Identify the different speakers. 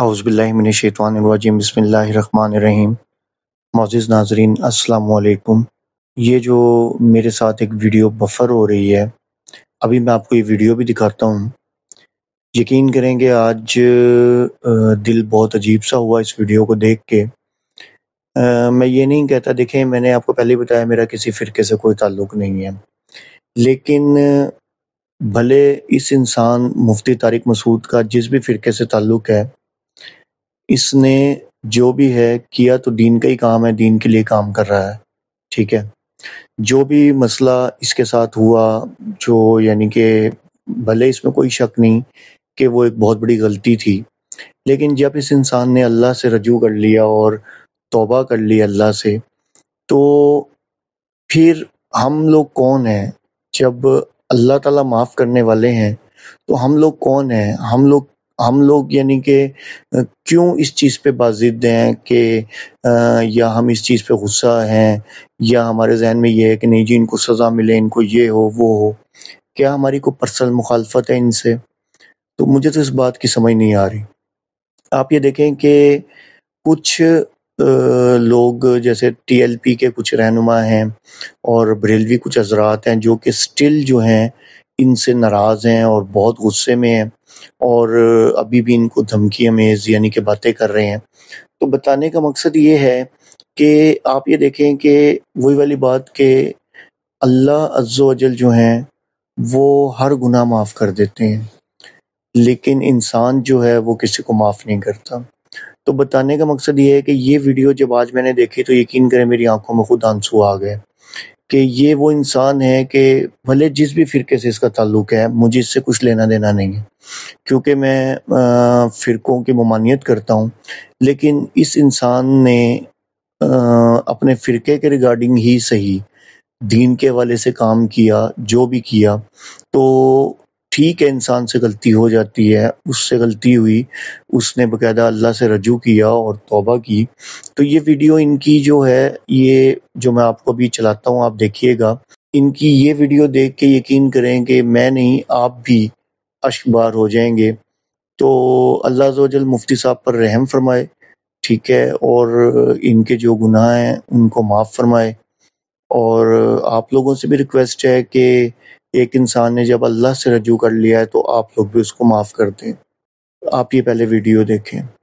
Speaker 1: اعوذ باللہ من الشیطان الرجیم بسم اللہ الرحمن الرحیم۔ معزز ناظرین السلام علیکم۔ یہ جو میرے ساتھ ایک ویڈیو بفر ہو رہی ہے، ابھی میں آپ کو یہ ویڈیو بھی دکھاتا ہوں۔ یقین کریں گے آج دل بہت عجیب سا ہوا اس ویڈیو کو دیکھ کے۔ میں یہ نہیں کہتا، دیکھیں میں نے آپ کو پہلے بتایا میرا کسی فرقے سے کوئی تعلق نہیں ہے، لیکن بھلے اس انسان مفتی طارق مسعود کا جس بھی فرقے سے تعلق ہے، اس نے جو بھی ہے کیا تو دین کا ہی کام ہے، دین کے لیے کام کر رہا ہے، ٹھیک ہے۔ جو بھی مسئلہ اس کے ساتھ ہوا، جو یعنی کہ بھلے اس میں کوئی شک نہیں کہ وہ ایک بہت بڑی غلطی تھی، لیکن جب اس انسان نے اللہ سے رجوع کر لیا اور توبہ کر لی اللہ سے، تو پھر ہم لوگ کون ہیں؟ جب اللہ تعالیٰ معاف کرنے والے ہیں تو ہم لوگ کون ہیں؟ ہم لوگ یعنی کہ کیوں اس چیز پہ بازد ہیں کہ یا ہم اس چیز پہ غصہ ہیں، یا ہمارے ذہن میں یہ ہے کہ نہیں جی ان کو سزا ملے، ان کو یہ ہو وہ ہو؟ کیا ہماری کوئی پرسنل مخالفت ہے ان سے؟ تو مجھے تو اس بات کی سمجھ نہیں آ رہی۔ آپ یہ دیکھیں کہ کچھ لوگ جیسے ٹی ایل پی کے کچھ رہنما ہیں اور بریلوی کچھ حضرات ہیں جو کہ سٹل جو ہیں ان سے ناراض ہیں اور بہت غصے میں ہیں، اور ابھی بھی ان کو دھمکی امیز یعنی کہ باتیں کر رہے ہیں۔ تو بتانے کا مقصد یہ ہے کہ آپ یہ دیکھیں کہ وہی والی بات کہ اللہ عز و جل جو ہیں وہ ہر گناہ معاف کر دیتے ہیں، لیکن انسان جو ہے وہ کسی کو معاف نہیں کرتا۔ تو بتانے کا مقصد یہ ہے کہ یہ ویڈیو جب آج میں نے دیکھی تو یقین کریں میری آنکھوں میں خود آنسو آ گئے کہ یہ وہ انسان ہے کہ بھلے جس بھی فرقے سے اس کا تعلق ہے، مجھے اس سے کچھ لینا دینا نہیں ہے، کیونکہ میں فرقوں کی ممانعت کرتا ہوں، لیکن اس انسان نے اپنے فرقے کے ریگارڈنگ ہی صحیح دین کے حوالے سے کام کیا، جو بھی کیا تو ٹھیک ہے، انسان سے غلطی ہو جاتی ہے، اس سے غلطی ہوئی، اس نے باقاعدہ اللہ سے رجوع کیا اور توبہ کی۔ تو یہ ویڈیو ان کی جو ہے، یہ جو میں آپ کو بھی چلاتا ہوں آپ دیکھیے گا، ان کی یہ ویڈیو دیکھ کے یقین کریں کہ میں نہیں آپ بھی اشک بار ہو جائیں گے۔ تو اللہ عز و جل مفتی صاحب پر رحم فرمائے، ٹھیک ہے، اور ان کے جو گناہ ہیں ان کو معاف فرمائے۔ اور آپ لوگوں سے بھی ریکویسٹ ہے کہ ایک انسان نے جب اللہ سے رجوع کر لیا ہے تو آپ لوگ بھی اس کو معاف کر دیں۔ آپ یہ پہلے ویڈیو دیکھیں۔